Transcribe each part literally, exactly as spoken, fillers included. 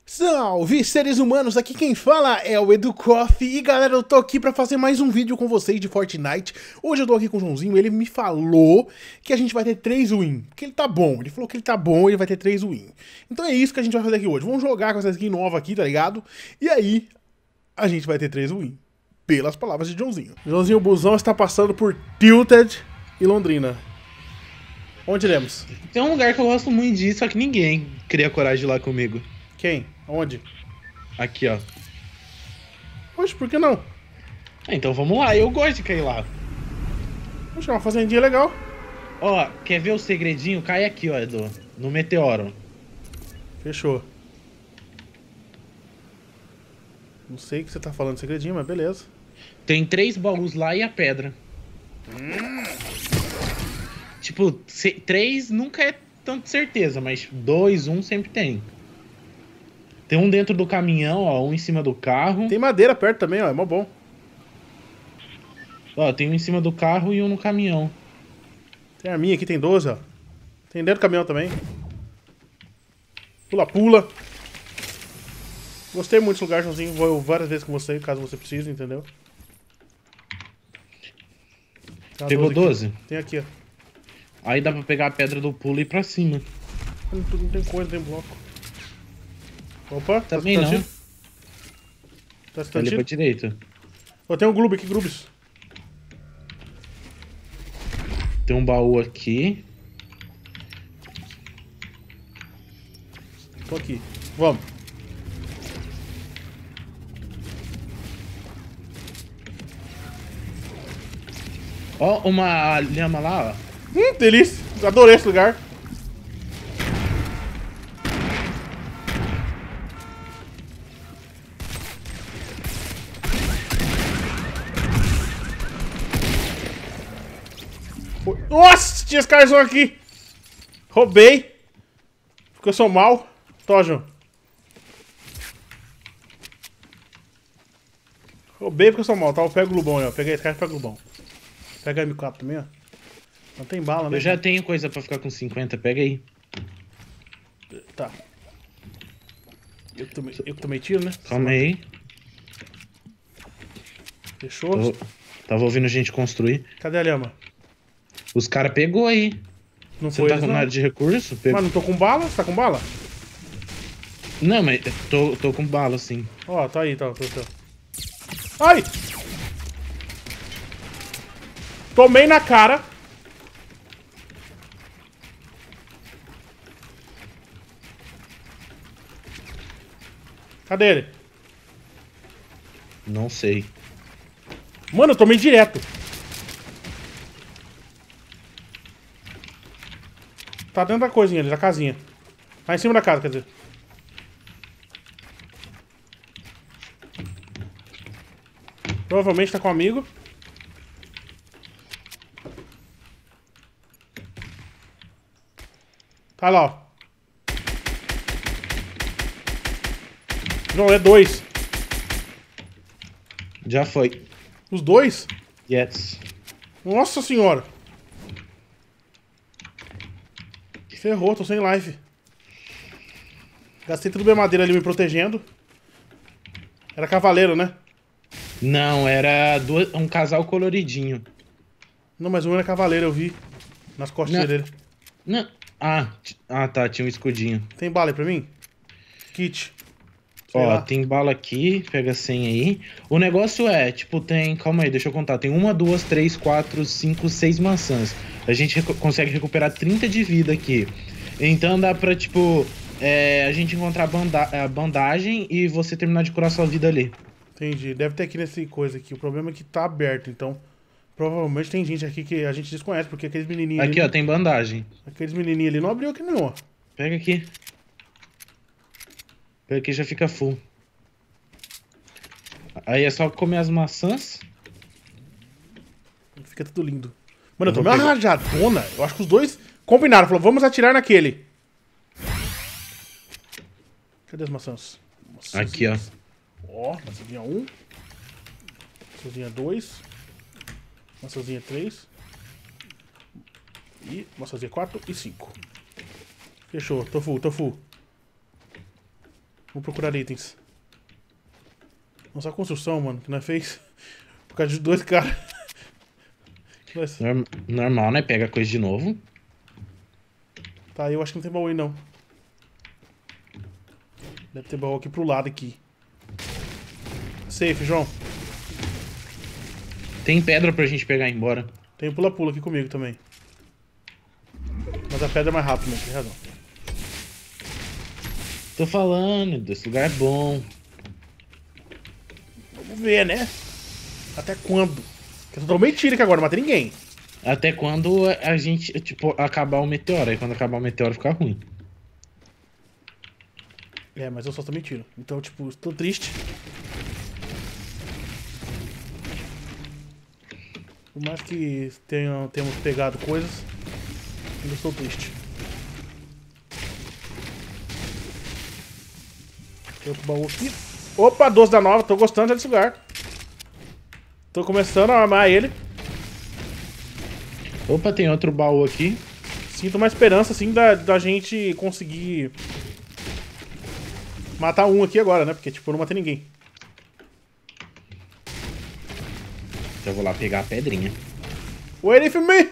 Salve, seres humanos! Aqui quem fala é o EduCoff e galera, eu tô aqui pra fazer mais um vídeo com vocês de Fortnite. Hoje eu tô aqui com o Joãozinho, ele me falou que a gente vai ter três win, que ele tá bom, ele falou que ele tá bom e ele vai ter três win. Então é isso que a gente vai fazer aqui hoje, vamos jogar com essa skin nova aqui, tá ligado? E aí, a gente vai ter três win, pelas palavras de Joãozinho. Joãozinho, o busão está passando por Tilted e Londrina. Onde iremos? Tem um lugar que eu gosto muito disso, só que ninguém cria coragem de ir lá comigo. Quem? Onde? Aqui, ó. Poxa, por que não? Ah, então vamos lá, eu gosto de cair lá. Poxa, é uma fazendinha legal. Ó, quer ver o segredinho? Cai aqui, ó, Edu. No meteoro. Fechou. Não sei o que você tá falando de segredinho, mas beleza. Tem três baús lá e a pedra. Hum. Tipo, se- três nunca é tanto certeza, mas dois, um sempre tem. Tem um dentro do caminhão, ó, um em cima do carro. Tem madeira perto também, ó, é mó bom. Ó, tem um em cima do carro e um no caminhão. Tem arminha aqui, tem doze, ó. Tem dentro do caminhão também. Pula, pula. Gostei muito desse lugar, Joãozinho. Vou várias vezes com você, caso você precise, entendeu? Tem uma Pegou aqui. doze? Tem aqui, ó. Aí dá pra pegar a pedra do pulo e ir pra cima. Não, não tem coisa, não tem bloco. Opa, Também tá não. escutando tiro? Tá escutando Ali pra tiro? direita. Ó, tem um Gloob aqui, Glubes. Tem um baú aqui. Tô aqui. Vamos. Ó, uma lhama lá, ó. Hum, delícia. Adorei esse lugar. Nossa, tinha esse carzão aqui. Roubei. Porque eu sou mal. Tô, João. Roubei porque eu sou mal, tá? Eu pego o Lubão aí, ó. Peguei esse cara e pego o Lubão. Pega a M quatro também, ó. Não tem bala, né? Eu já tenho coisa pra ficar com cinquenta, pega aí. Tá. Eu que tomei, eu que tomei tiro, né? Calma aí. Fechou? Tô- Tava ouvindo gente construir. Cadê a lhama? Os caras pegou aí. Não Você foi tá eles, com não. nada de recurso? Pegou. Mas não tô com bala? Você tá com bala? Não, mas tô, tô com bala, sim. Ó, tá aí, tá, tá, tá. Ai! Tomei na cara. Cadê ele? Não sei. Mano, eu tomei direto. Tá dentro da coisinha ali, da casinha. Tá em cima da casa, quer dizer. Provavelmente tá com um amigo. Tá lá, ó. João, é dois. Já foi. Os dois? Yes. Nossa senhora. Ferrou, tô sem life. Gastei tudo minha madeira ali me protegendo. Era cavaleiro, né? Não, era duas- um casal coloridinho. Não, mas um era cavaleiro, eu vi. Nas costinhas Não. dele. Não. Ah, t- ah, tá, tinha um escudinho. Tem bala aí pra mim? Kit. Sei Ó, lá. tem bala aqui, pega cem aí. O negócio é, tipo, tem... Calma aí, deixa eu contar. Tem uma, duas, três, quatro, cinco, seis maçãs. A gente recu- consegue recuperar trinta de vida aqui. Então dá pra, tipo... é, a gente encontrar banda a bandagem e você terminar de curar sua vida ali. Entendi. Deve ter aqui nesse coisa aqui. O problema é que tá aberto, então... Provavelmente tem gente aqui que a gente desconhece, porque aqueles menininhos Aqui, ali... ó, tem bandagem. Aqueles menininhos ali não abriu aqui não, ó. Pega aqui. Pega aqui, já fica full. Aí é só comer as maçãs. Fica tudo lindo. Mano, eu Eu vou tomei uma pegar. rajadona. Eu acho que os dois combinaram. Falou, vamos atirar naquele. Cadê as maçãs? Maçãs. Aqui, ó. Ó, maçãzinha um. Maçãzinha dois. Maçãzinha três. E maçãzinha quatro e cinco. Fechou, tô full, tô full. Vou procurar itens. Nossa, a construção, mano, que nós fez. Por causa de dois caras. Mas... Norm- Normal, né? Pega coisa de novo. Tá, eu acho que não tem baú aí, não. Deve ter baú aqui pro lado, aqui. Safe, João. Tem pedra pra gente pegar e ir embora. Tem um pula-pula aqui comigo também. Mas a pedra é mais rápida, né? Tem razão. Tô falando, esse lugar é bom. Vamos ver, né? Até quando? Porque eu tô dando mentira aqui agora, não matei ninguém. Até quando a gente, tipo, acabar o meteoro. Aí quando acabar o meteoro fica ruim. É, mas eu só tô mentindo. Então, tipo, estou triste. Por mais que tenham, tenhamos pegado coisas, ainda estou triste. Tem outro baú aqui. Opa, doze da nova, tô gostando desse lugar. Tô começando a amar ele. Opa, tem outro baú aqui. Sinto uma esperança, assim, da, da gente conseguir matar um aqui agora, né? Porque, tipo, eu não matei ninguém. Eu vou lá pegar a pedrinha. Wait for me!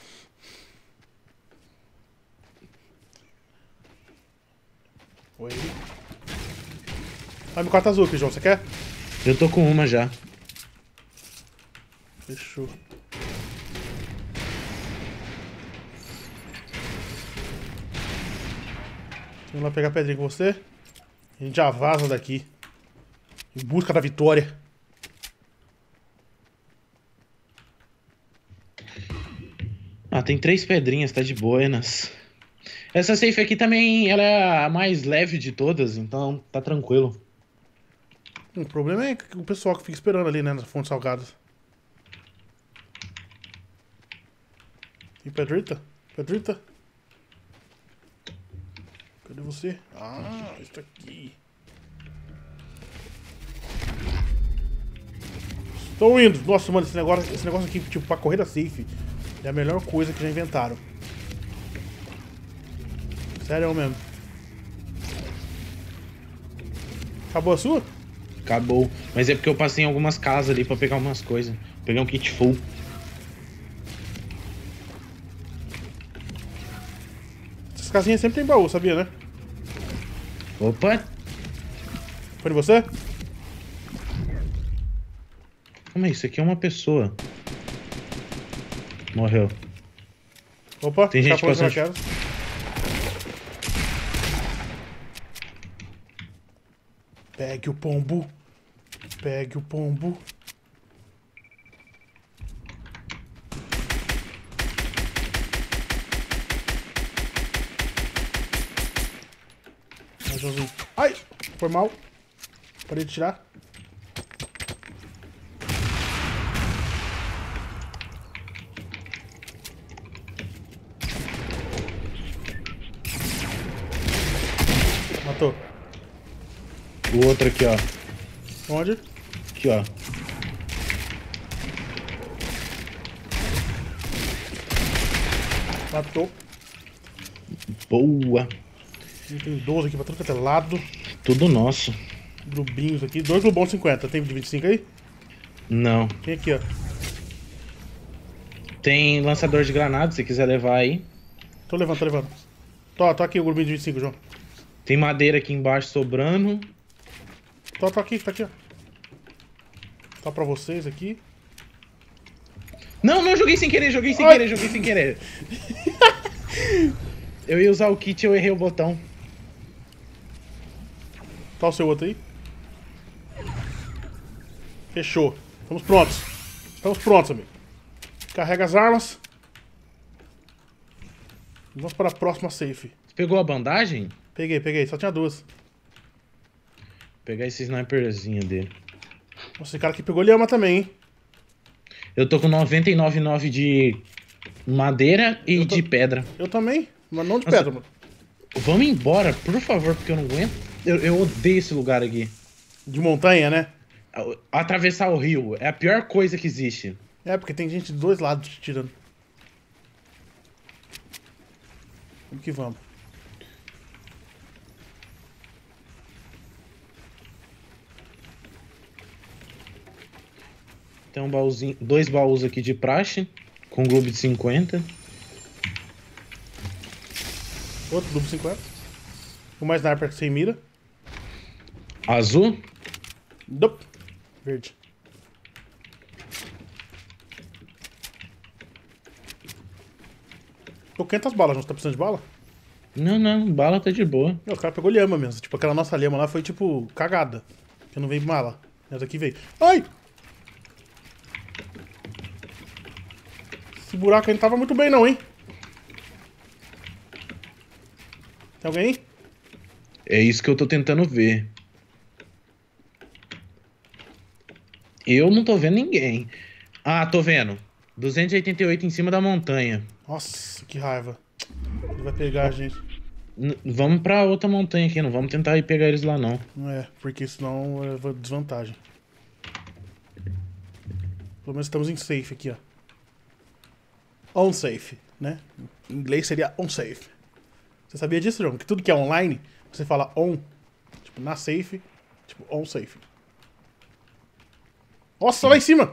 Wait. Ah, meu quarto azul aqui, João. Você quer? Eu tô com uma já. Fechou. Vamos lá pegar a pedrinha com você. A gente já vaza daqui. Em busca da vitória. Ah, tem três pedrinhas, tá de buenas. Essa safe aqui também, ela é a mais leve de todas, então tá tranquilo. O problema é o pessoal que fica esperando ali, né, nas fontes salgadas. E Pedrita? Pedrita? Cadê você? Ah, isso aqui. Estou indo. Nossa, mano, esse negócio, esse negócio aqui, tipo, pra correr da safe, é a melhor coisa que já inventaram. Sério mesmo. Acabou a sua? Acabou. Mas é porque eu passei em algumas casas ali pra pegar umas coisas. Peguei um kit full. Essas casinhas sempre tem baú, sabia, né? Opa! Foi de você? Calma aí, isso aqui é uma pessoa. Morreu. Opa, Tem gente escapou de passando- paraquedas. Pegue o pombo. Pegue o pombo. Ai, Joãozinho. Ai! Foi mal. Parei de tirar. Matou. O outro aqui, ó. Onde? Aqui, ó. Matou. Boa. Tem doze aqui pra tudo que é lado. Tudo nosso. Globinhos aqui. Dois globons cinquenta. Tem de vinte e cinco aí? Não. Tem aqui, ó. Tem lançador de granada, se quiser levar aí. Tô levando, tô levando. Tô, tô aqui o globinho de vinte e cinco, João. Tem madeira aqui embaixo sobrando. Tô, tô aqui, tá aqui, ó. Tá pra vocês aqui. Não, não, joguei sem querer, joguei sem Ai. querer, joguei sem querer. Eu ia usar o kit e eu errei o botão. Tá o seu outro aí? Fechou. Estamos prontos. Estamos prontos, amigo. Carrega as armas. Vamos para a próxima safe. Você pegou a bandagem? Peguei, peguei. Só tinha duas. Vou pegar esse sniperzinho dele. Nossa, esse cara aqui pegou lhama também, hein? Eu tô com noventa e nove vírgula nove de madeira e Eu tô- de pedra. Eu também, mas não de Nossa. pedra, mano. Vamos embora, por favor, porque eu não aguento. Eu, eu odeio esse lugar aqui. De montanha, né? Atravessar o rio é a pior coisa que existe. É, porque tem gente de dois lados te tirando. Vamos que vamos. Tem um baúzinho, dois baús aqui de praxe, com globo de cinquenta. Outro globo de cinquenta. Uma sniper sem mira. Azul? Nope. Verde. Tô quinhentas balas, não tá precisando de bala? Não, não, bala tá de boa. Não, o cara pegou lhama mesmo. Tipo, aquela nossa lhama lá foi tipo cagada. Que não veio mala. Essa aqui veio. Ai! Esse buraco aí não tava muito bem não, hein? Tem alguém aí? É isso que eu tô tentando ver. Eu não tô vendo ninguém. Ah, tô vendo. duzentos e oitenta e oito em cima da montanha. Nossa, que raiva. Ele vai pegar a gente. N- vamos pra outra montanha aqui, não vamos tentar ir pegar eles lá, não. Não é, porque senão é desvantagem. Pelo menos estamos em safe aqui, ó. On safe, né? Em inglês seria on safe. Você sabia disso, João? Que tudo que é online, você fala on, tipo, na safe, tipo, on safe. Nossa, lá em cima!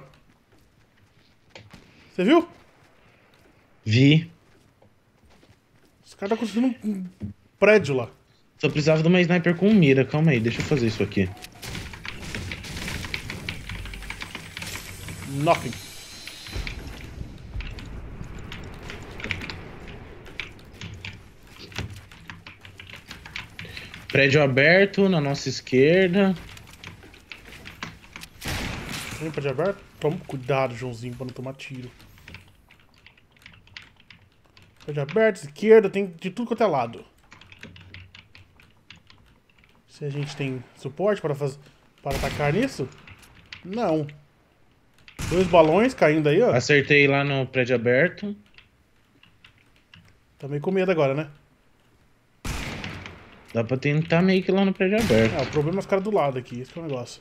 Você viu? Vi. Os caras estão construindo um prédio lá. Só precisava de uma sniper com mira. Calma aí, deixa eu fazer isso aqui. Nothing. Prédio aberto na nossa esquerda. Tem prédio aberto? Toma cuidado, Joãozinho, pra não tomar tiro. Prédio aberto, esquerda, tem de tudo quanto é lado. Se a gente tem suporte para, faz... para atacar nisso? Não. Dois balões caindo aí, ó. Acertei lá no prédio aberto. Tá meio com medo agora, né? Dá pra tentar meio que lá no prédio aberto. Ah, o problema é os caras do lado aqui, esse que é o negócio.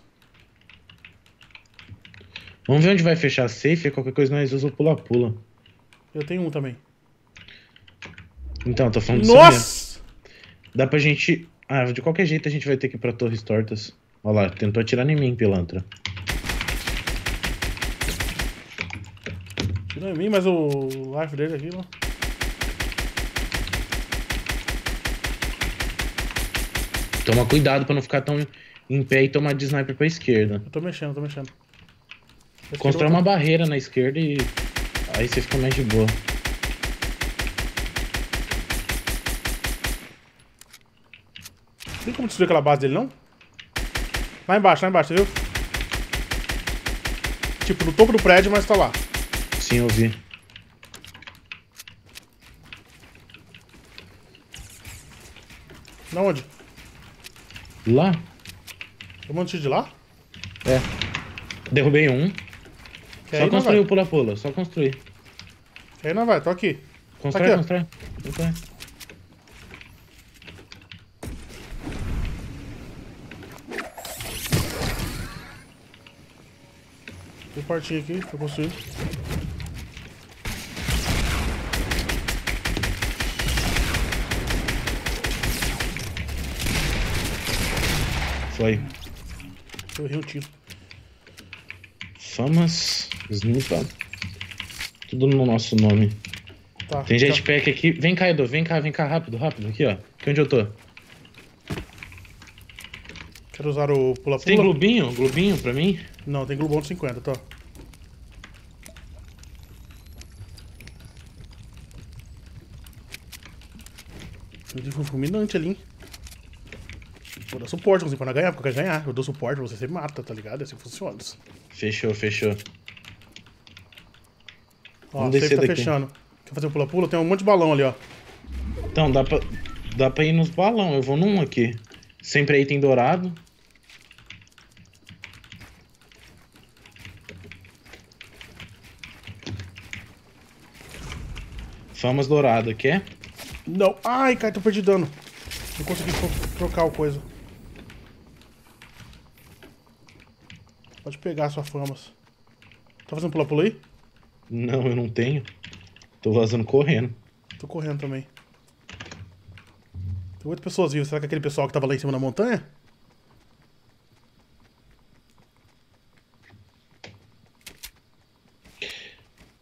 Vamos ver onde vai fechar a safe. Qualquer coisa nós usamos o pula-pula. Eu tenho um também. Então, tô falando disso mesmo. Nossa! Dá pra gente... Ah, de qualquer jeito a gente vai ter que ir pra Torres Tortas. Olha lá, tentou atirar em mim, pilantra. Tirou em mim, mas o life dele aqui, mano. Toma cuidado pra não ficar tão em pé e tomar de sniper pra esquerda. Eu tô mexendo, tô mexendo. Constrói uma barreira na esquerda e... Aí você fica mais de boa. Tem como destruir aquela base dele, não? Lá embaixo, lá embaixo, você viu? Tipo, no topo do prédio, mas tá lá. Sim, eu vi. Na onde? Lá? Eu mando tiro de lá? É. Derrubei um. Quer Só ir, não construir vai? o pula-pula, só construir. Quer ir, não vai? Tô aqui. Constrói, Aqui, ó. constrói. Constrói. Tem partinho aqui, tô construindo. Foi. Eu errei um tiro. Famas. Snipa. Tudo no nosso nome. Tá. Tem tá. jetpack aqui. Vem cá, Edu. Vem cá, vem cá, rápido, rápido. Aqui, ó. Aqui onde eu tô. Quero usar o Tem pula-pula? globinho? Globinho pra mim? Não, tem globão de cinquenta, tá. Eu tive um fulminante ali, hein? Vou dar suporte, Joãozinho, pra não ganhar, porque eu quero ganhar. Eu dou suporte, você sempre mata, tá ligado? É assim que funciona. Fechou, fechou. Ó, Vamos safe descer tá daqui. fechando. Quer fazer o pula-pula? Tem um monte de balão ali, ó. Então, dá pra, dá pra ir nos balão. Eu vou num aqui. Sempre aí tem dourado. Famas dourado, quer? Não. Ai, cara, tô perdido dano. Não consegui tro- trocar o coisa. Pode pegar a sua famas. Tá fazendo pula-pula aí? Não, eu não tenho. Tô vazando correndo. Tô correndo também. Tem oito pessoas vivas. Será que é aquele pessoal que tava lá em cima da montanha?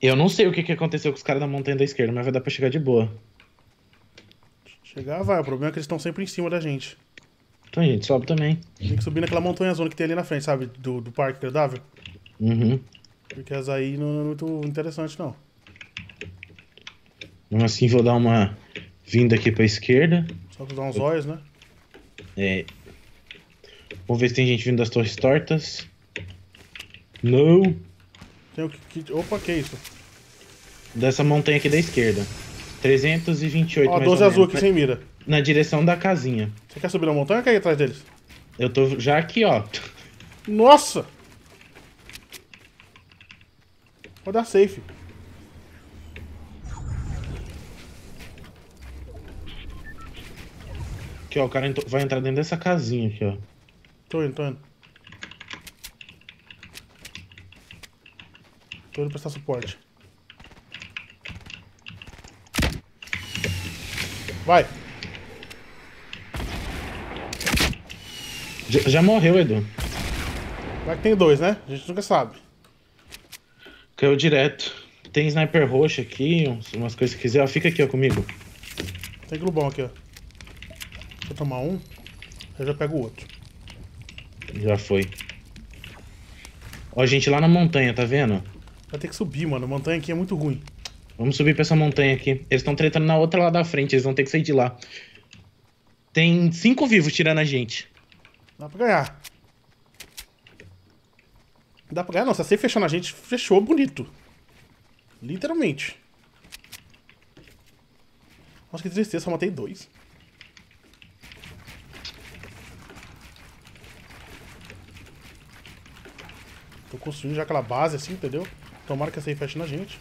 Eu não sei o que, que aconteceu com os caras da montanha da esquerda, mas vai dar pra chegar de boa. Chegar vai, o problema é que eles estão sempre em cima da gente. Então a gente sobe também. Tem que subir naquela montanha zona que tem ali na frente, sabe? Do, do parque agradável. Uhum. Porque as aí não é muito interessante, não. Então assim vou dar uma vinda aqui pra esquerda. Só que usar uns olhos, né? É. Vamos ver se tem gente vindo das torres tortas. Não! Tem o que... que- Opa, que isso? Dessa montanha aqui da esquerda. trezentos e vinte e oito Ó, mais doze ou azul menos. aqui sem mira. Na direção da casinha. Você quer subir na montanha ou quer ir atrás deles? Eu tô já aqui, ó. Nossa! Vou dar safe. Aqui, ó. O cara ent- vai entrar dentro dessa casinha aqui, ó. Tô indo, tô indo. Tô indo prestar suporte. Vai! Já, já morreu, Edu. Vai que tem dois, né? A gente nunca sabe. Caiu direto. Tem sniper roxo aqui, uns- umas coisas que quiser. Ó, fica aqui, ó, comigo. Tem globão aqui, ó. Deixa eu tomar um. Eu já pego o outro. Já foi. Ó, gente lá na montanha, tá vendo? Vai ter que subir, mano. A montanha aqui é muito ruim. Vamos subir pra essa montanha aqui. Eles estão tretando na outra lá da frente, eles vão ter que sair de lá. Tem cinco vivos tirando a gente. Dá pra ganhar. Dá pra ganhar não. Se você fechar na gente, fechou bonito. Literalmente. Nossa, que tristeza. Só matei dois. Tô construindo já aquela base assim, entendeu? Tomara que essa aí feche na gente.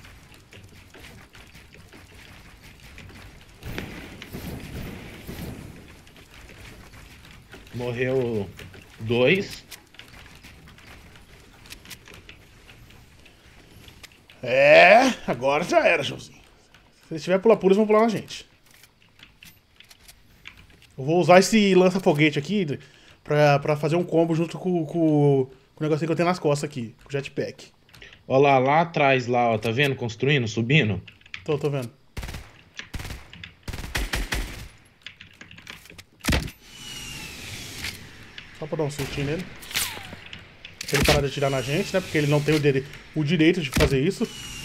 Morreu dois. É, agora já era, Joãozinho. Se eles tiverem pular puro, eles vão pular na gente. Eu vou usar esse lança-foguete aqui pra, pra fazer um combo junto com, com, com o negocinho que eu tenho nas costas aqui, com o jetpack. Ó lá, lá atrás, lá, ó, tá vendo? Construindo, subindo. Tô, tô vendo. Só pra dar um sustinho nele. Pra ele parar de atirar na gente, né? Porque ele não tem o, dire... o direito de fazer isso.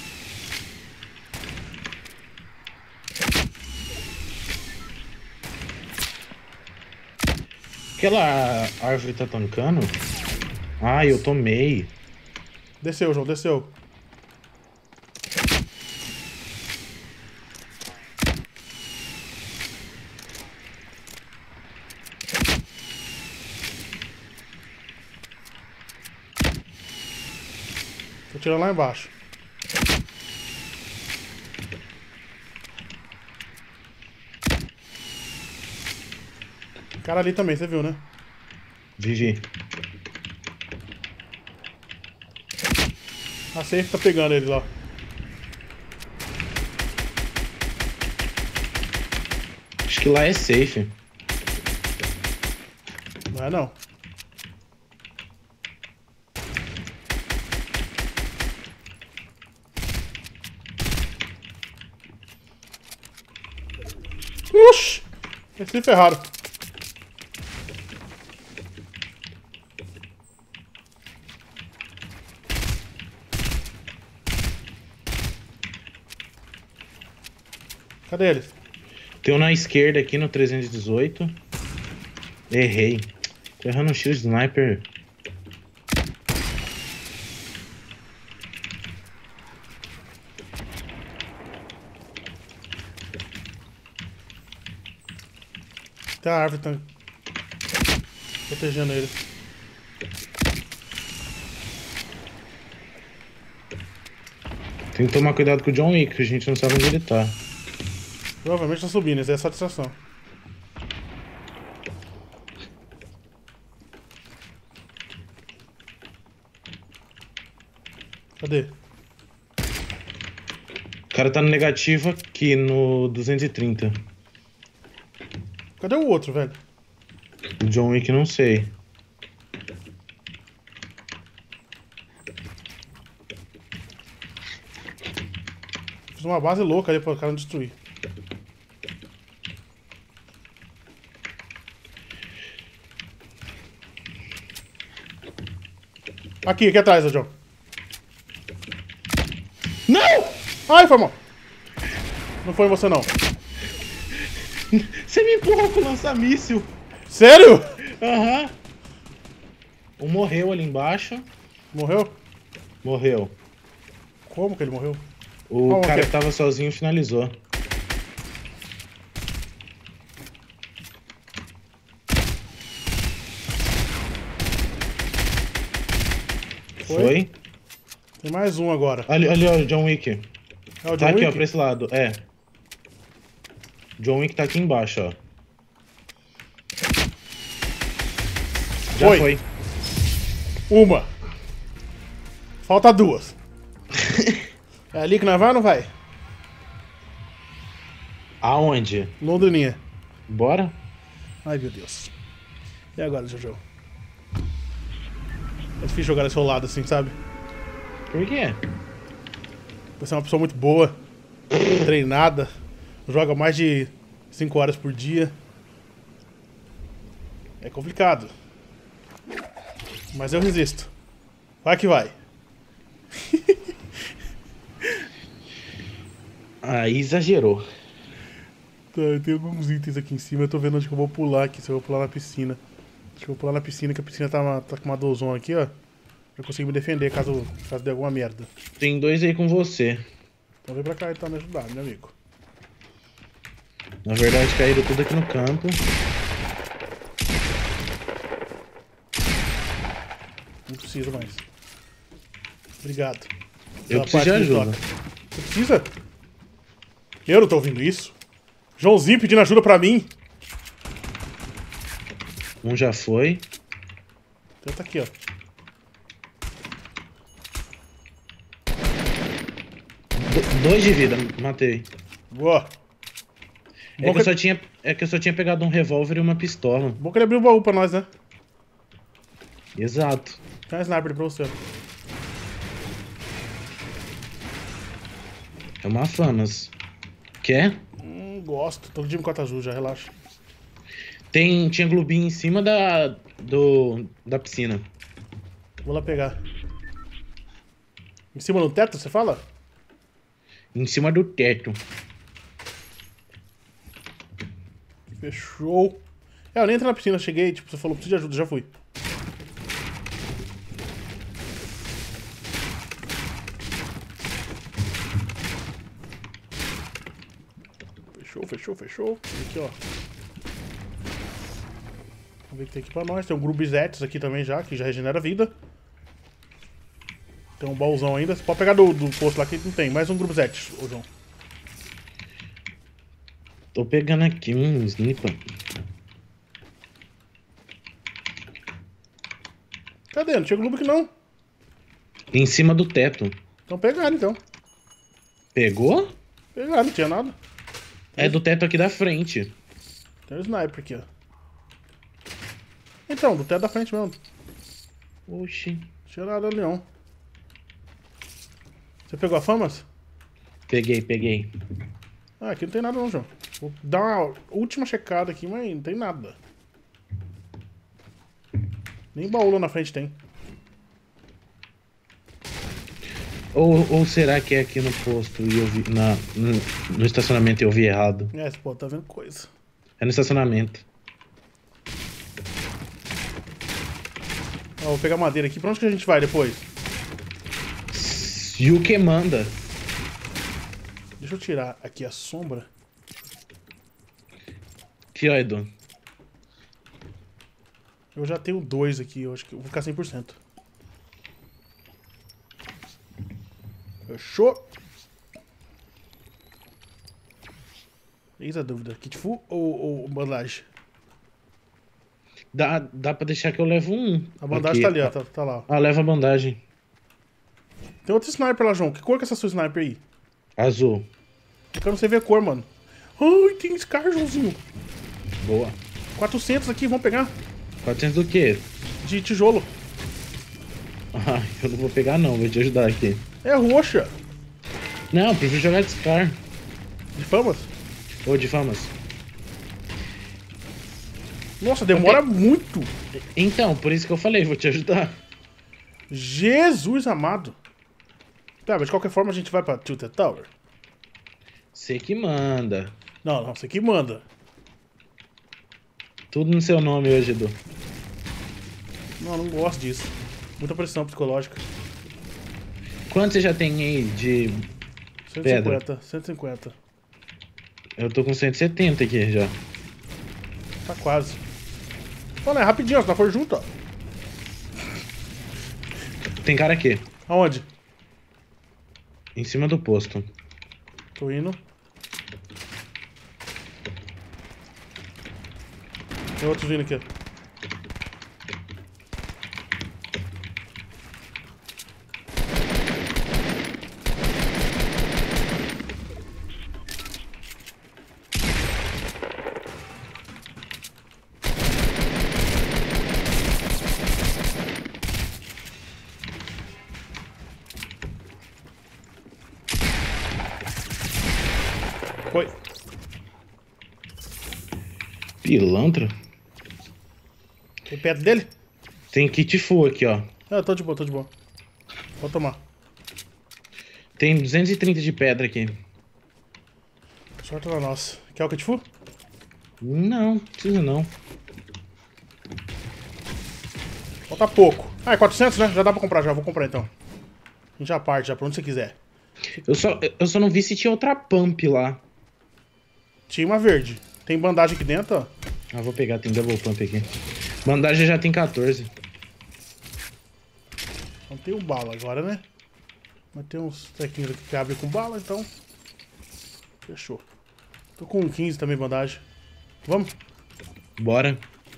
Aquela árvore tá tancando? Ai, eu tomei. Desceu, João, desceu. Tô tirando lá embaixo. O cara ali também, você viu, né? Vivi. A safe tá pegando eles, ó. Acho que lá é safe. Não é não. Oxi! Eles se ferraram. Cadê eles? Tem um na esquerda aqui no trezentos e dezoito. Errei. Tô errando um tiro de sniper. Tem a árvore tá protegendo eles. Tem que tomar cuidado com o John Wick, que a gente não sabe onde ele tá. Provavelmente tá subindo, isso é só distração. Cadê? O cara tá no negativo aqui, no duzentos e trinta. Cadê o outro, velho? O John Wick não sei. Fiz uma base louca ali para o cara não destruir. Aqui, aqui atrás, João. Não! Ai, foi mal. Não foi você, não. Você me empurrou com lança-míssil. Sério? Aham. Uhum. Um morreu ali embaixo. Morreu? Morreu. Como que ele morreu? O oh, cara okay. que tava sozinho finalizou. Foi? Foi? Tem mais um agora. Ali, ali, ó, o John Wick. É o John tá Wick? aqui, ó, pra esse lado. É. John Wick tá aqui embaixo, ó. Já foi. foi. Uma. Falta duas. É ali que nós vai ou não vai? Aonde? Londrininha. Bora? Ai, meu Deus. E agora, Jojo? É difícil jogar desse lado assim, sabe? Por quê? Você é uma pessoa muito boa, treinada, joga mais de cinco horas por dia. É complicado. Mas eu resisto. Vai que vai. Aí exagerou. Tá, eu tenho alguns itens aqui em cima, eu tô vendo onde que eu vou pular aqui, se eu vou pular na piscina. Acho que eu vou pular na piscina, que a piscina tá, uma, tá com uma dozona aqui, ó. Pra conseguir me defender caso, caso dê alguma merda. Tem dois aí com você. Então vem pra cá e tá me ajudar, meu amigo. Na verdade caíram tudo aqui no campo. Não precisa mais. Obrigado. Eu preciso de ajuda. Você precisa? Eu não tô ouvindo isso. Joãozinho pedindo ajuda pra mim. Um já foi. Então tá aqui, ó. Do, dois de vida, matei. Boa. É que, eu só tinha, é que eu só tinha pegado um revólver e uma pistola. Bom que ele abriu o baú pra nós, né? Exato. Tem um sniper pra você. É uma famas. Quer? Hum, gosto. Tô de cota azul já, relaxa. Tem, tinha globinho em cima da, do, da piscina. Vou lá pegar. Em cima do teto, você fala? Em cima do teto. Fechou. É, eu nem entrei na piscina, cheguei, tipo, você falou, preciso de ajuda, já fui. Fechou, fechou, fechou. Aqui, ó. Vamos ver o que tem aqui pra nós. Tem um Grubizetes aqui também já, que já regenera a vida. Tem um baúzão ainda. Você pode pegar do, do posto lá que não tem. Mais um Grubizetes, ô João. Tô pegando aqui um sniper. Cadê? Não tinha Gloob aqui não. Em cima do teto. Então pegaram, então. Pegou? Pegaram, não tinha nada. É do teto aqui da frente. Tem um sniper aqui, ó. Então, do teto da frente mesmo. Oxi. Não tinha nada ali, não. Você pegou a famas? Peguei, peguei. Ah, aqui não tem nada não, João. Vou dar uma última checada aqui, mas não tem nada. Nem baú lá na frente tem. Ou, ou será que é aqui no posto e eu vi. Na, no, no estacionamento eu vi errado? É, você pode tá vendo coisa. É no estacionamento. Ó, vou pegar madeira aqui. Pra onde que a gente vai depois? E o que manda? Deixa eu tirar aqui a sombra. Que ó, Edu? Eu já tenho dois aqui. Eu acho que eu vou ficar cem por cento. Fechou? Eis a dúvida. Kit full ou, ou bandagem? Dá, dá pra deixar que eu levo um. A bandagem aqui. tá ali, ó. Tá, tá lá. Ah, leva a bandagem. Tem outro sniper lá, João. Que cor que é essa sua sniper aí? Azul. Eu não sei ver a cor, mano. Ai, tem Scar, Joãozinho. Boa. quatrocentos aqui, vamos pegar. quatrocentos do quê? De tijolo. Ah, eu não vou pegar não, vou te ajudar aqui. É roxa. Não, eu prefiro jogar de Scar. De famas? Ou de famas. Nossa, demora Porque... muito. Então, por isso que eu falei, vou te ajudar. Jesus amado. Tá, mas de qualquer forma a gente vai pra Tilted Tower. Você que manda. Não, não, você que manda. Tudo no seu nome hoje, Edu. Não, não gosto disso. Muita pressão psicológica. Quanto você já tem aí de cento e cinquenta, pedra? cento e cinquenta. Eu tô com cento e setenta aqui já. Tá quase. Olha, é rapidinho, ó, se nós for junto, ó. Tem cara aqui, Aonde? em cima do posto. Tô indo. Tem outros vindo aqui, ó. Foi. Pilantra? Tem perto dele? Tem kit full aqui, ó. Ah, eu tô de boa, tô de boa. Vou tomar. Tem duzentos e trinta de pedra aqui. Sorte na nossa. Quer o kit full? Não, precisa não. Falta pouco. Ah, é quatrocentos, né? Já dá pra comprar, já. Vou comprar então. A gente já parte, já, pra onde você quiser. Eu só, eu só não vi se tinha outra pump lá. Tinha uma verde. Tem bandagem aqui dentro, ó. Ah, vou pegar, tem double pump aqui. Bandagem já tem quatorze. Não tem um bala agora, né? Mas tem uns trequinhos aqui que abrem com bala, então... Fechou. Tô com quinze também, bandagem. Vamos? Bora.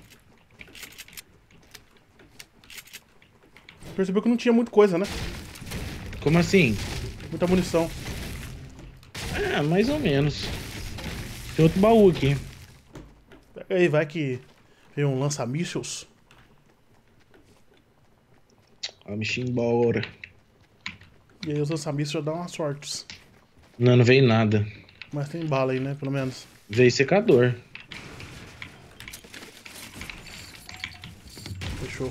Percebeu que não tinha muita coisa, né? Como assim? Muita munição. Ah, mais ou menos. Tem outro baú aqui. Pega aí, vai que vem um lança-mísseis. Vamos embora. E aí os lança-mísseis já dão umas sortes. Não, não veio nada. Mas tem bala aí, né? Pelo menos. Veio secador. Fechou.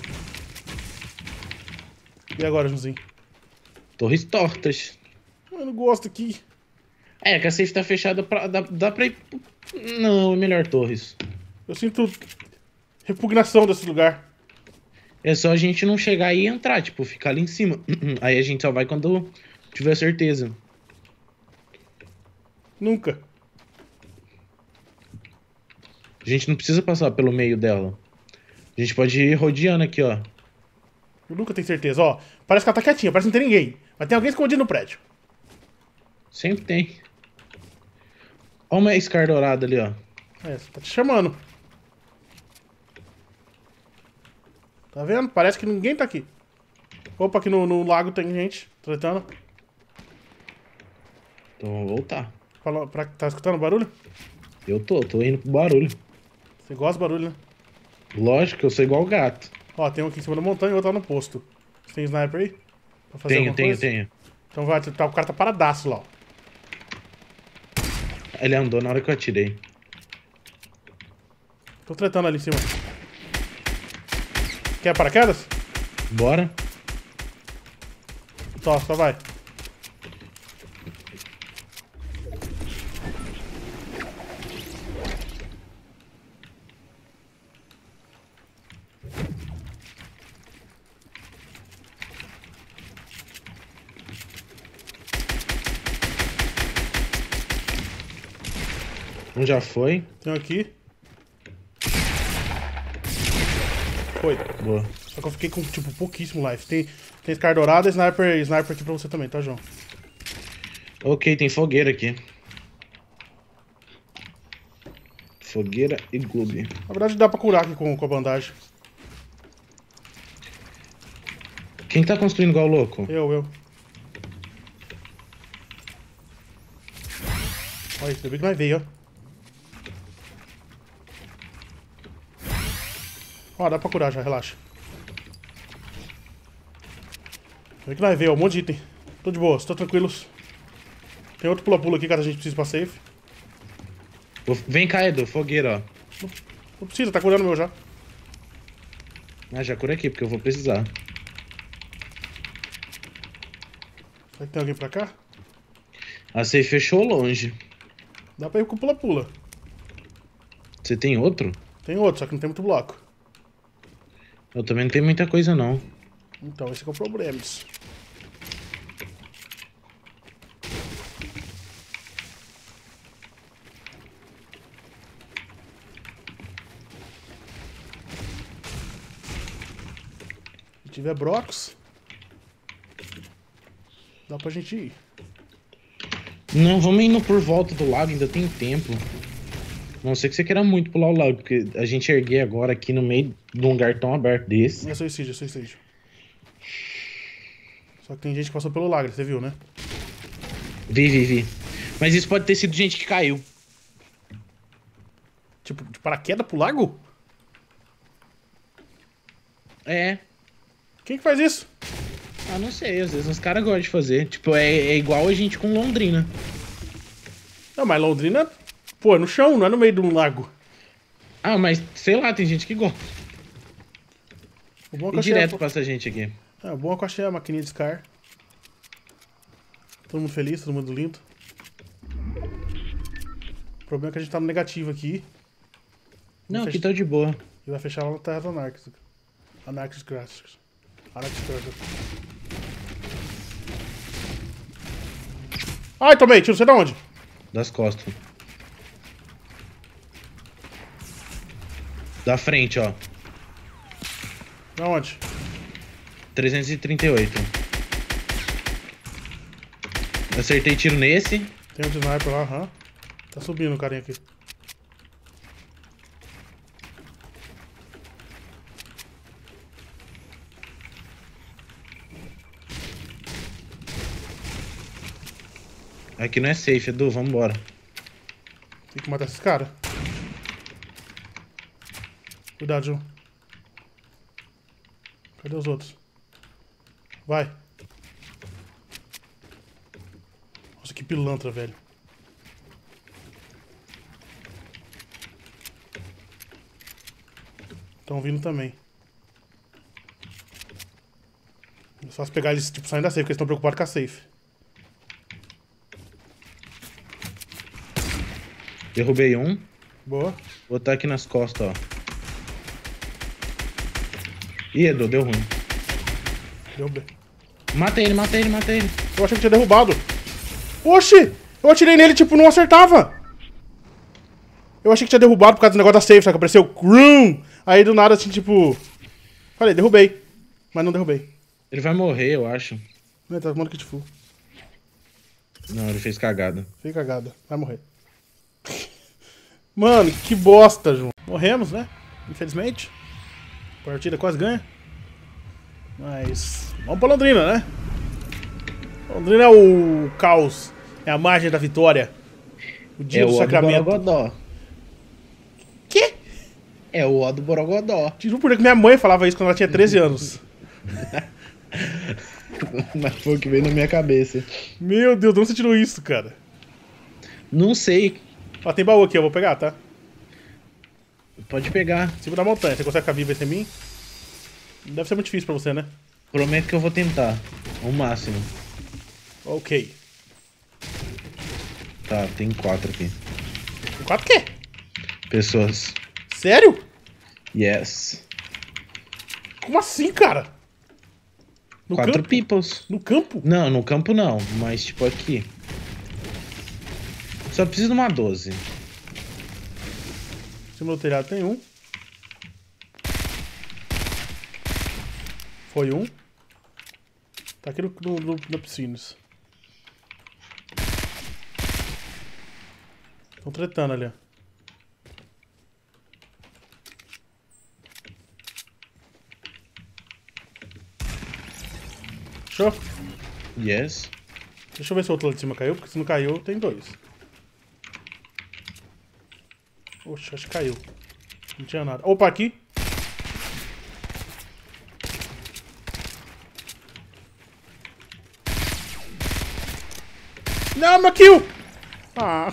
E agora, Joãozinho? Torres tortas. Eu não gosto aqui. É, que a safe tá fechada, pra, dá, dá pra ir... Não, é melhor Torres. Eu sinto repugnação desse lugar. É só a gente não chegar e entrar, tipo, ficar ali em cima. Aí a gente só vai quando tiver certeza. Nunca. A gente não precisa passar pelo meio dela. A gente pode ir rodeando aqui, ó. Eu nunca tenho certeza. Ó, parece que ela tá quietinha, parece que não tem ninguém. Mas tem alguém escondido no prédio. Sempre tem. Olha uma Scar dourada ali, ó. É, tá te chamando. Tá vendo? Parece que ninguém tá aqui. Opa, aqui no, no lago tem gente tretando. Então vamos voltar. Fala, pra, tá escutando o barulho? Eu tô, tô indo pro barulho. Você gosta do barulho, né? Lógico, eu sou igual gato. Ó, tem um aqui em cima da montanha e outro lá no posto. Você tem sniper aí? Pra fazer Tenho, alguma tenho, coisa? tenho. Então vai, tá, o cara tá paradaço lá, ó. Ele andou na hora que eu atirei. Tô tretando ali em cima. Quer paraquedas? Bora. Só, só vai. Um já foi. Tem um aqui. Foi. Boa. Só que eu fiquei com, tipo, pouquíssimo life. Tem, tem Scar dourada e sniper, sniper aqui pra você também, tá, João? Ok, tem fogueira aqui. Fogueira e gloob. Na verdade dá pra curar aqui com, com a bandagem. Quem tá construindo igual louco? Eu, eu. Olha isso, ainda bem que nós veio, ó. Ó, dá pra curar já, relaxa. Vê que nós veio, ó, um monte de item. Tô de boa, tô tranquilos. Tem outro pula-pula aqui, caso a gente precise pra safe. Vem cá, Edu, fogueira, ó. Não, não precisa, tá curando o meu já. Ah, já cura aqui, porque eu vou precisar. Será que tem alguém pra cá? A safe fechou longe. Dá pra ir com o pula-pula. Você tem outro? Tem outro, só que não tem muito bloco. Eu também não tenho muita coisa, não. Então, esse é o problema. Se tiver brocos, dá pra gente ir. Não, vamos indo por volta do lago, ainda tem tempo. A não ser que você queira muito pular o lago, porque a gente erguer agora aqui no meio de um lugar tão aberto desse. É suicídio, é suicídio. Só que tem gente que passou pelo lago, você viu, né? Vi, vi, vi. Mas isso pode ter sido gente que caiu. Tipo, de paraquedas pro lago? É. Quem que faz isso? Ah, não sei, às vezes os caras gostam de fazer. Tipo, é, é igual a gente com Londrina. Não, mas Londrina, pô, é no chão, não é no meio de um lago. Ah, mas sei lá, tem gente que gosta. O bom é que E eu achei direto a... passa gente aqui. É, o bom é que eu achei a maquininha de Scar. Todo mundo feliz, todo mundo lindo. O problema é que a gente tá no negativo aqui. Não, Vai aqui fechar- tá de boa. E vai fechar lá na Terra dos Anarquistas. Anarquistas. Anarquistas. Ai, tomei, tiro, você da onde? Das costas. Da frente, ó. Da onde? trezentos e trinta e oito. Acertei tiro nesse. Tem um de sniper lá, aham. Tá subindo o carinha aqui. Aqui não é safe, Edu, vambora. Tem que matar esses caras. Cuidado, João. Cadê os outros? Vai. Nossa, que pilantra, velho. Estão vindo também. É só pegar eles, tipo, saindo da safe, porque eles estão preocupados com a safe. Derrubei um. Boa. Vou botar aqui nas costas, ó. Ih, Edu, deu ruim. Deu bem. Mata ele, mata ele, mata ele. Eu achei que tinha derrubado. Oxi! Eu atirei nele, tipo, não acertava. Eu achei que tinha derrubado por causa do negócio da safe, sabe? Apareceu Crum! Aí do nada, assim, tipo... Falei, derrubei. Mas não derrubei. Ele vai morrer, eu acho. Ele tá tomando kit full. Não, ele fez cagada. Fiquei cagada. Vai morrer. Mano, que bosta, João. Morremos, né? Infelizmente. A partida quase ganha. Mas... Vamos pra Londrina, né? Londrina é o caos. É a margem da vitória. O dia É do o ó do sacramento. Borogodó. Quê? É o ó do Borogodó. Te juro por Deus que minha mãe falava isso quando ela tinha treze anos. Mas foi o que veio na minha cabeça. Meu Deus, de onde você tirou isso, cara? Não sei. Ó, tem baú aqui, eu vou pegar, tá? Pode pegar. Em cima da montanha. Você consegue ficar vivo esse em mim? Deve ser muito difícil pra você, né? Prometo que eu vou tentar. O máximo. Ok. Tá, tem quatro aqui. Quatro quê? Pessoas. Sério? Yes. Como assim, cara? No Quatro campo? peoples. No campo? Não, no campo não. Mas tipo aqui. Só preciso de uma doze. Em cima do telhado tem um. Foi um. Tá aqui no, no, no, na piscina. Estão tretando ali, ó. Fechou? Yes. Deixa eu ver se o outro lá de cima caiu, porque se não caiu, tem dois. Oxe, acho que caiu. Não tinha nada. Opa, aqui. Não, meu kill! Ah.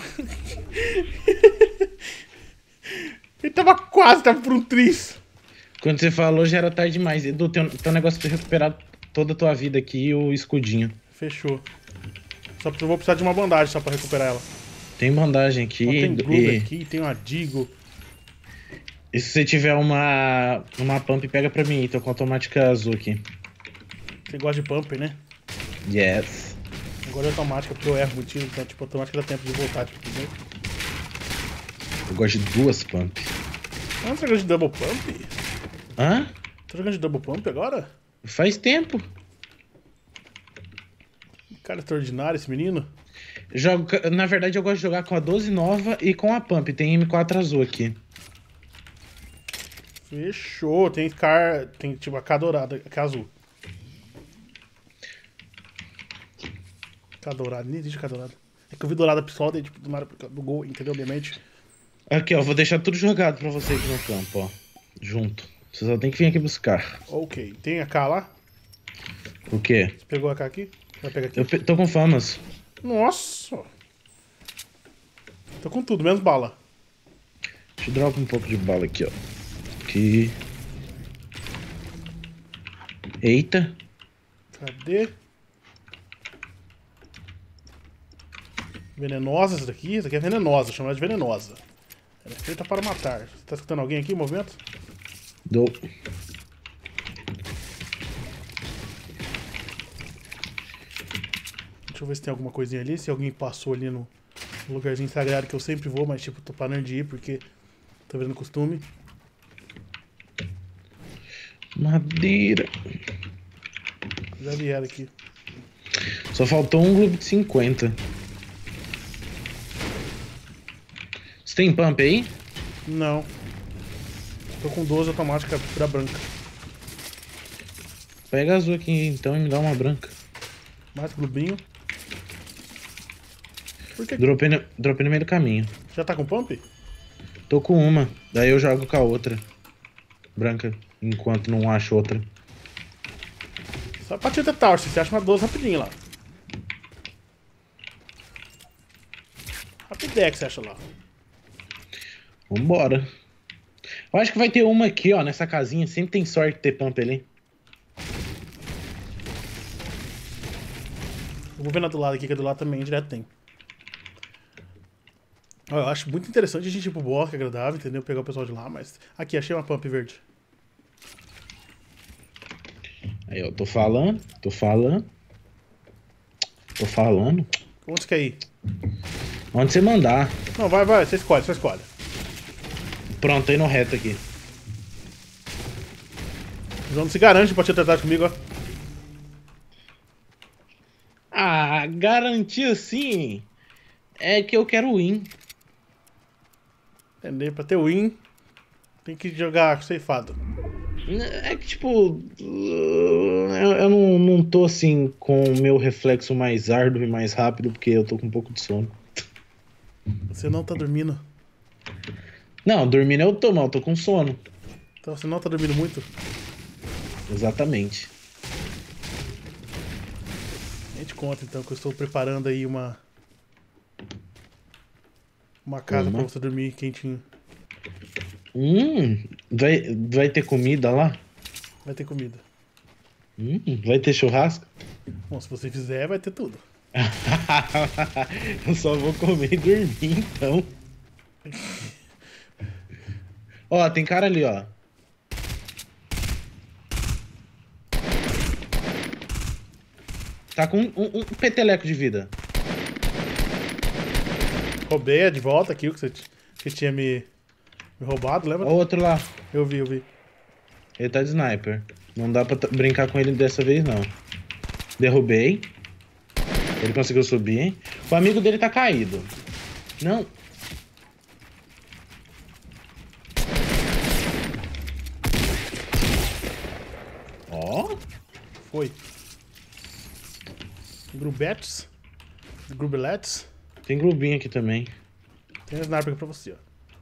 Ele tava quase, tava por um tris. Quando você falou, já era tarde demais. Edu, tem um negócio pra recuperar toda a tua vida aqui e o escudinho. Fechou. Só eu vou precisar de uma bandagem só pra recuperar ela. Tem bandagem aqui. Ó, tem glue e... aqui, tem uma Digo. E se você tiver uma, uma pump, pega pra mim. Tô com a automática azul aqui. Você gosta de pump, né? Yes. Agora é automática, porque eu erro muito tiro, então tipo, automática dá tempo de voltar, tipo, entendeu? Eu gosto de duas pump. Ah, você tá jogando de double pump? Hã? Tá jogando de double pump agora? Faz tempo. Cara extraordinário esse menino. Jogo, na verdade, eu gosto de jogar com a doze nova e com a pump. Tem M quatro azul aqui. Fechou. Tem Scar. Tem tipo a K dourada, a K azul. K dourada, nem existe K dourada. É que eu vi dourada pistola, daí tipo, do nada do gol, entendeu? Minha mente. Aqui, ó, vou deixar tudo jogado pra você aqui no campo, ó. Junto. Você só tem que vir aqui buscar. Ok. Tem a K lá? O quê? Você pegou a K aqui? Vai pegar aqui. Eu pe tô com famas. Nossa! Tô com tudo, menos bala. Deixa eu dropar um pouco de bala aqui, ó. Aqui. Eita. Cadê? Venenosa essa daqui? Essa aqui é venenosa, chamada de venenosa. Ela é feita para matar. Você tá escutando alguém aqui, movimento? Dou. Deixa eu ver se tem alguma coisinha ali, se alguém passou ali no lugarzinho sagrado que eu sempre vou, mas tipo, tô parando de ir porque tô vendo costume. Madeira. Já vieram aqui. Só faltou um globo de cinquenta. Você tem pump aí? Não. Tô com doze automática pra branca. Pega azul aqui então e me dá uma branca. Mais globinho. Por que? Dropei no, dropei no meio do caminho. Já tá com pump? Tô com uma, daí eu jogo com a outra. Branca, enquanto não acho outra. Só pra Tita Tower, você acha uma doze rapidinho lá. Rapidex você acha lá. Vambora. Eu acho que vai ter uma aqui, ó, nessa casinha. Sempre tem sorte de ter pump ali. Eu vou ver na do lado aqui, que a do lado também direto tem. Ó, eu acho muito interessante a gente ir pro bosque, agradável, entendeu? Pegar o pessoal de lá, mas... Aqui, achei uma pump verde. Aí, ó, tô falando, tô falando. Tô falando. Onde você quer ir? Onde você mandar. Não, vai, vai, você escolhe, você escolhe. Pronto, aí no reto aqui. O João não se garante pra te tratar comigo, ó. Ah, garantir assim é que eu quero win. Entendeu? Pra ter win, tem que jogar ceifado. É que, tipo, eu, eu não, não tô assim com o meu reflexo mais árduo e mais rápido, porque eu tô com um pouco de sono. Você não tá dormindo. Não, dormindo eu tô, mas eu tô com sono. Então você não tá dormindo muito? Exatamente. A gente conta então que eu estou preparando aí uma... Uma casa Uma. pra você dormir quentinho. Hum, vai, vai ter comida lá? Vai ter comida. Hum, vai ter churrasco? Bom, se você fizer, vai ter tudo. Eu só vou comer e dormir, então. Ó, tem cara ali, ó. Tá com um, um, um peteleco de vida. Roubei de volta aqui o que você que tinha me, me roubado, lembra? Ó o outro lá. Eu vi, eu vi. Ele tá de sniper. Não dá pra brincar com ele dessa vez, não. Derrubei. Ele conseguiu subir, hein? O amigo dele tá caído. Não. Ó. Foi. Grubetes. Grubeletes. Tem globinho aqui também. Tem um sniper aqui pra você, ó.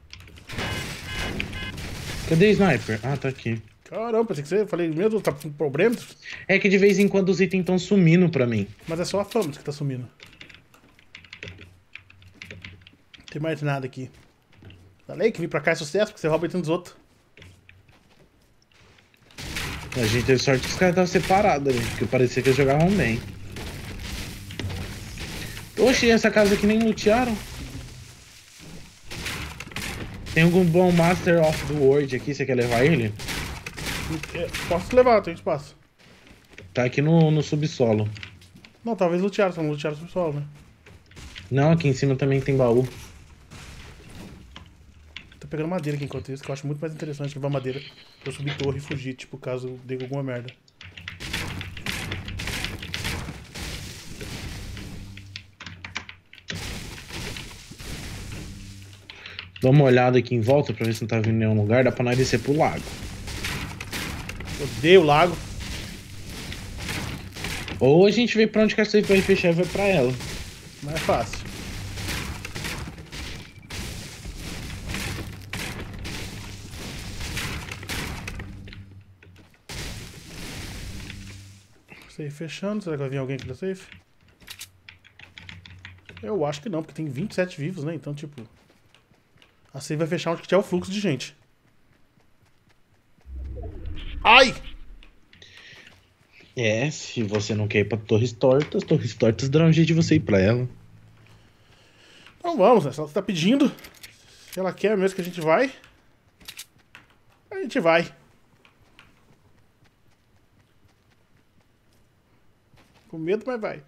Cadê o sniper? Ah, tá aqui. Caramba, pensei que você... Falei, meu Deus, tá com problemas? É que de vez em quando os itens estão sumindo pra mim. Mas é só a fama que tá sumindo. Tem mais nada aqui. Falei que vir pra cá é sucesso, porque você rouba item dos outros. A gente teve sorte que os caras estavam separados ali, porque parecia que eles jogavam bem. Oxi, essa casa aqui nem lutearam. Tem algum bom Master of the World aqui, você quer levar ele? É, posso levar, tem espaço. Tá aqui no, no subsolo. Não, talvez lutearam, só não lutearam o solo, né? Não, aqui em cima também tem baú. Tô pegando madeira aqui enquanto isso, que eu acho muito mais interessante levar madeira pra eu subir torre e fugir, tipo, caso dê alguma merda. Dá uma olhada aqui em volta pra ver se não tá vindo em nenhum lugar. Dá pra nós descer pro lago. Odeio o lago. Ou a gente vê pra onde que a safe vai fechar e vai pra ela. Mas é fácil. Safe fechando. Será que vai vir alguém aqui da safe? Eu acho que não, porque tem vinte e sete vivos, né? Então, tipo... A safe vai fechar onde que tiver o fluxo de gente. Ai! É, se você não quer ir pra Torres Tortas, Torres Tortas dará um jeito de você ir pra ela. Então vamos, né? Se ela tá pedindo, se ela quer mesmo que a gente vai, a gente vai. Com medo, mas vai.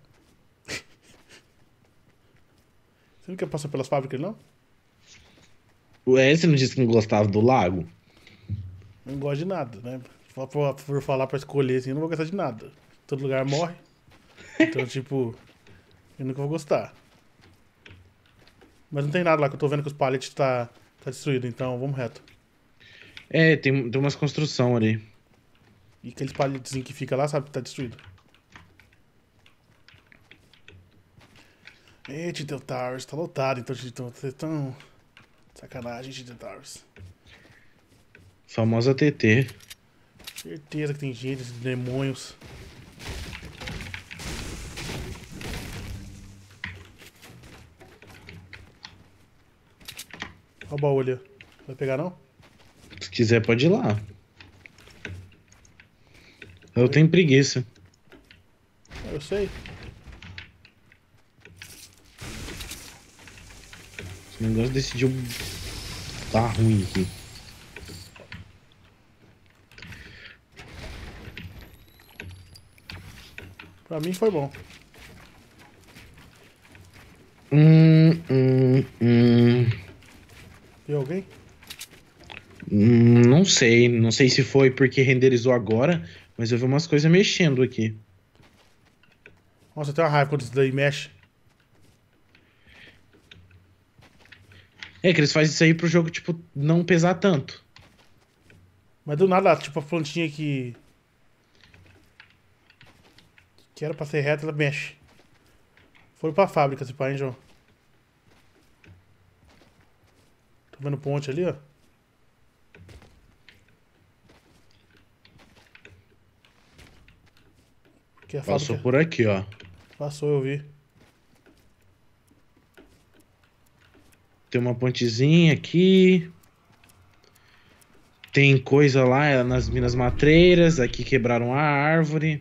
Você não quer passar pelas fábricas, não? Ué, você não disse que não gostava do lago? Não gosto de nada, né? Se for, for falar pra escolher assim, eu não vou gostar de nada. Todo lugar morre. Então, tipo, eu nunca vou gostar. Mas não tem nada lá, que eu tô vendo que os pallets tá, tá destruído, então vamos reto. É, tem, tem umas construção ali. E aqueles palletzinhos que fica lá, sabe que tá destruído. Eita, T T Towers, tá lotado, então vocês estão... Sacanagem, T T Towers. Famosa T T. Certeza que tem gente, esses demônios. Olha o baú ali. Vai pegar não? Se quiser pode ir lá. Eu tenho preguiça. Eu sei. Esse negócio decidiu tá ruim aqui. Pra mim foi bom. Hum, hum, hum. Tem alguém? Hum, não sei. Não sei se foi porque renderizou agora, mas eu vi umas coisas mexendo aqui. Nossa, eu tenho uma raiva quando isso daí mexe. É que eles fazem isso aí pro jogo, tipo, não pesar tanto. Mas do nada, tipo, a plantinha que... Que era pra ser reta, ela mexe. Foram pra fábrica, esse pai, hein, João? Tô vendo ponte ali, ó. Porque a Passou fábrica... por aqui, ó. Passou, eu vi. Tem uma pontezinha aqui. Tem coisa lá nas minas matreiras. Aqui quebraram a árvore.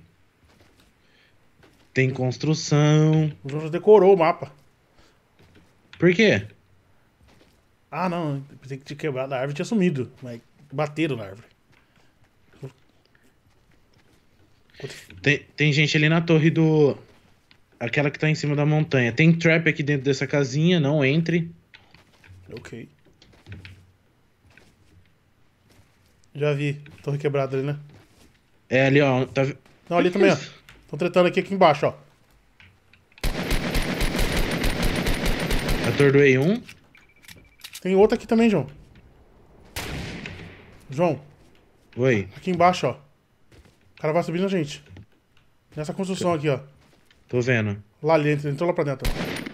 Tem construção. O João já decorou o mapa. Por quê? Ah, não. Pensei que tinha quebrado a árvore e tinha sumido. Mas bateram na árvore. Tem, tem gente ali na torre do... Aquela que tá em cima da montanha. Tem trap aqui dentro dessa casinha. Não entre. Ok. Já vi. Torre quebrada ali, né? É ali, ó. Tá... Não, ali também, ó. Estão tretando aqui, aqui embaixo, ó. Atordoei um. Tem outro aqui também, João. João, Oi. aqui embaixo, ó. O cara vai subir na gente. Nessa construção aqui, ó. Tô vendo. Lá dentro, entrou lá pra dentro.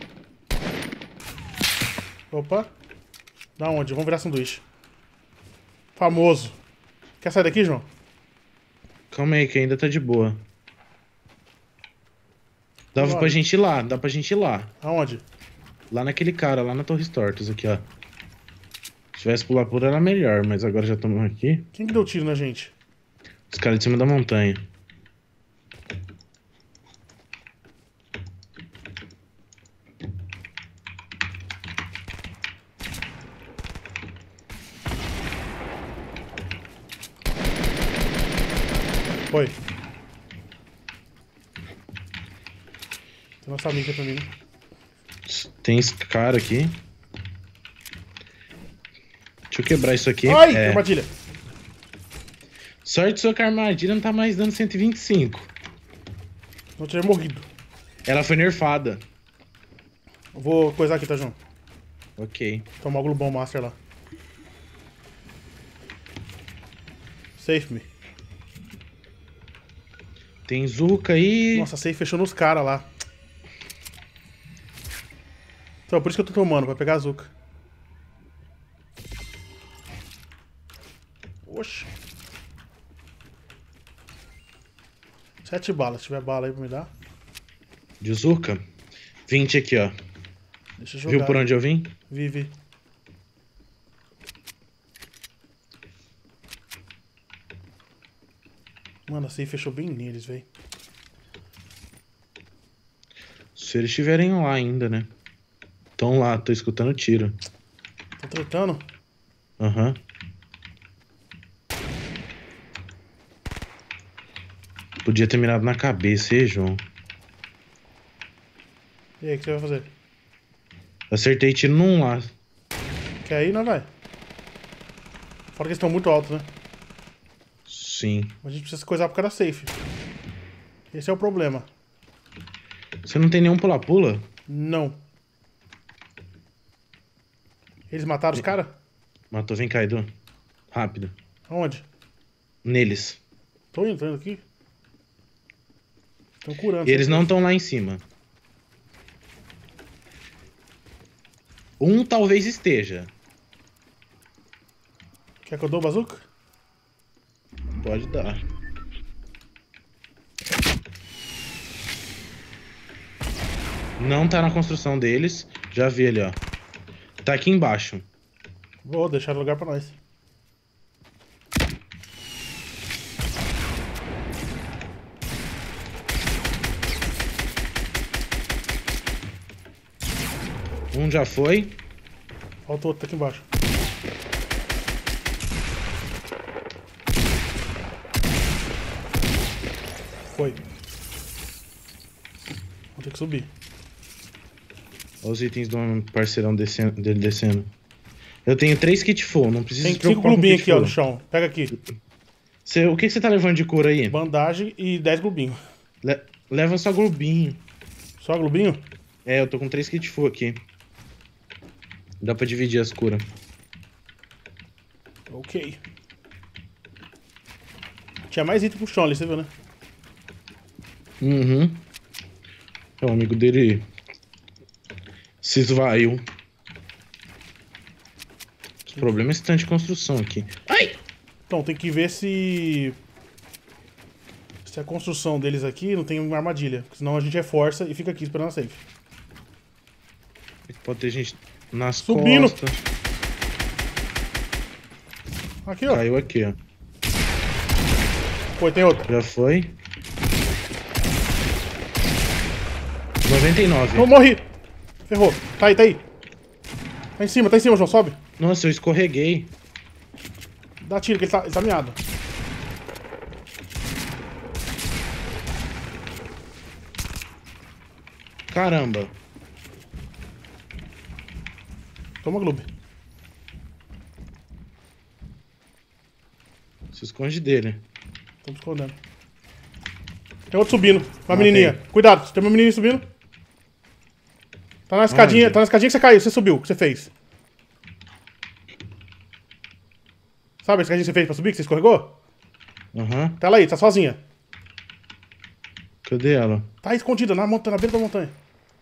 Opa. Da onde? Vamos virar sanduíche. Famoso. Quer sair daqui, João? Calma aí, que ainda tá de boa. Dava Olha. pra gente ir lá, dá pra gente ir lá. Aonde? Lá naquele cara, lá na Torre Tortos, aqui, ó. Se tivesse pular por era melhor, mas agora já estamos aqui. Quem que deu tiro na gente? Os caras de cima da montanha. Foi. Tem nossa amiga pra mim, né? Tem esse cara aqui. Deixa eu quebrar isso aqui. Ai, é. armadilha. Sorte sua que a armadilha não tá mais dando cento e vinte e cinco. Não tinha morrido. Ela foi nerfada. Eu vou coisar aqui, tá, João? Ok. Tomar o Global Master lá. Safe me. Tem Zuka aí. Nossa, a safe fechou nos caras lá. Então, por isso que eu tô tomando, pra pegar a Zuka. Oxi. Sete balas. Se tiver bala aí pra me dar. De Zuka. vinte aqui, ó. Deixa eu jogar. Viu por onde eu vim? Vi, vi. Mano, a safe fechou bem neles, velho. Se eles estiverem lá ainda, né? Tão lá, tô escutando tiro. Tô tretando. Aham. Uhum. Podia ter mirado na cabeça, hein, João? E aí, o que você vai fazer? Acertei tiro num lá. Quer ir, não vai? Fora que eles estão muito altos, né? Sim. A gente precisa coisar por causa da safe. Esse é o problema. Você não tem nenhum pula-pula? Não. Eles mataram os caras? Matou, vem cá, Edu. Rápido. Aonde? Neles. Tô indo, tô indo aqui. Estão curando. E eles não estão lá em cima. Um talvez esteja. Quer que eu dou o bazuca? Pode dar. Não tá na construção deles. Já vi ali, ó. Tá aqui embaixo. Vou deixar lugar pra nós. Um já foi. Falta outro, tá aqui embaixo. Foi. Vou ter que subir. Olha os itens do parceirão descendo, dele descendo. Eu tenho três kit full, não preciso Tem se cinco preocupar com globinhos kit aqui, ó, full. no chão. Pega aqui. Cê, o que que você tá levando de cura aí? Bandagem e dez globinhos. Le- leva só globinho. Só globinho? É, eu tô com três kit full aqui. Dá pra dividir as curas. Ok. Tinha mais item pro chão ali, você viu, né? Uhum. O amigo dele se esvaiu. Os problemas estão de construção aqui. Ai! Então, tem que ver se... Se a construção deles aqui não tem uma armadilha. Senão a gente reforça e fica aqui esperando a safe. Pode ter gente nas Subindo. costas. Aqui, ó. Caiu aqui, ó. Foi, tem outro. Já foi. noventa e nove. Eu morri. Ferrou. Tá aí, tá aí. Tá em cima, tá em cima, João. Sobe. Nossa, eu escorreguei. Dá tiro, que ele tá, ele tá miado. Caramba. Toma Gloob. Se esconde dele. Tô me escondendo. Tem outro subindo. Uma Matei. menininha. Cuidado, tem uma menininha subindo. Tá na escadinha, Onde? tá na escadinha que você caiu. Você subiu. O que você fez? Sabe a escadinha que você fez pra subir, que você escorregou? Aham. Tá ela aí, tá sozinha. Cadê ela? Tá escondida na montanha, na beira da montanha.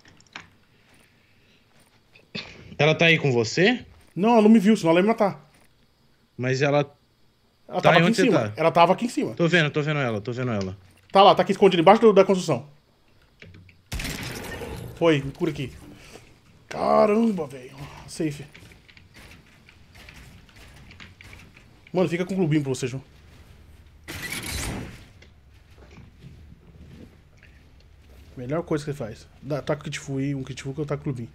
Ela tá aí com você? Não, ela não me viu, senão ela ia me matar. Mas ela... Ela Tá, tava e aqui em onde você cima. tá? Ela tava aqui em cima. Tô vendo, tô vendo ela, tô vendo ela. Tá lá, tá aqui escondida, embaixo do- da construção. Foi, me cura aqui. Caramba, velho. Safe. Mano, fica com o clubinho pra você, João. Melhor coisa que ele faz. Dá, taca o kit full e um kit full que eu taco o clubinho.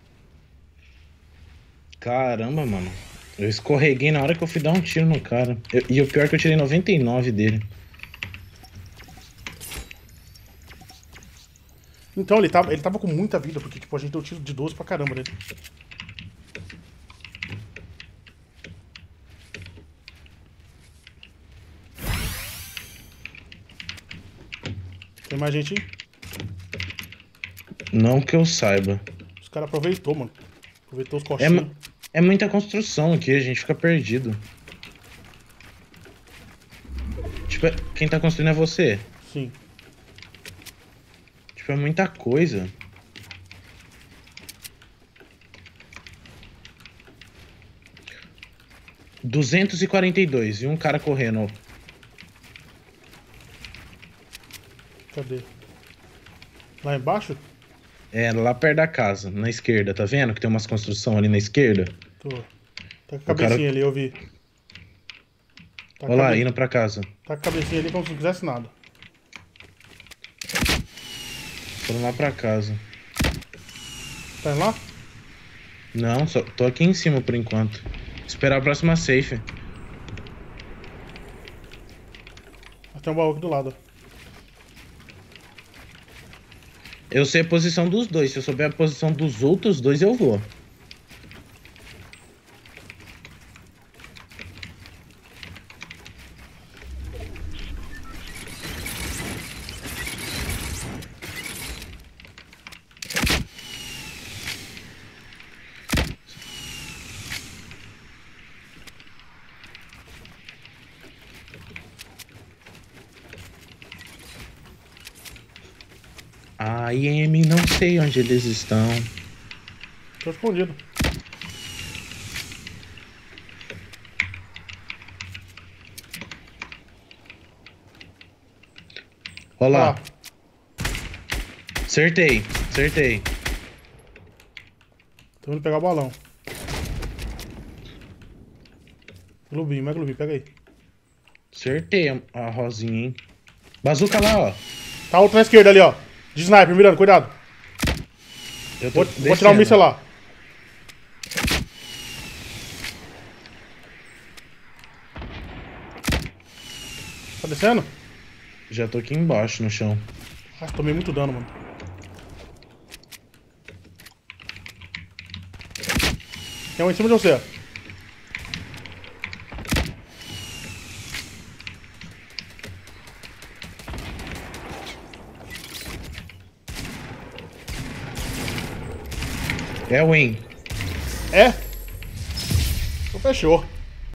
Caramba, mano. Eu escorreguei na hora que eu fui dar um tiro no cara. Eu, e o pior é que eu tirei noventa e nove dele. Então, ele tava, ele tava com muita vida, porque tipo, a gente deu tiro de doze pra caramba nele. Tem mais gente aí? Não que eu saiba. Os caras aproveitou, mano. Aproveitou os É, coxinhos. mu- é muita construção aqui, a gente fica perdido. Tipo, é- quem tá construindo é você. Sim. Tipo, é muita coisa. duzentos e quarenta e dois e um cara correndo. Cadê? Lá embaixo? É, lá perto da casa, na esquerda, tá vendo? Que tem umas construções ali na esquerda. Tô. Tá com a O cabecinha cara- ali, eu vi. Tá com a Olha lá, cabe- indo pra casa. Tá com a cabecinha ali como se não quisesse nada. Foram lá pra casa. Tá indo lá? Não, só tô aqui em cima por enquanto. Esperar a próxima safe. Mas tem um baú aqui do lado. ó. Eu sei a posição dos dois. Se eu souber a posição dos outros dois, eu vou. A I M, não sei onde eles estão. Tô escondido. Olha lá. Ah, Acertei, acertei. tô indo pegar o balão. Globinho, mais globinho, pega aí. Acertei a, a rosinha, hein? Bazuca lá, ó. Tá outro na esquerda ali, ó. De sniper, mirando, cuidado. Eu tô Vou, vou tirar o descendo. míssil lá. Tá descendo? Já tô aqui embaixo no chão. Ah, tomei muito dano, mano. Tem um em cima de você. É win. É? Então fechou.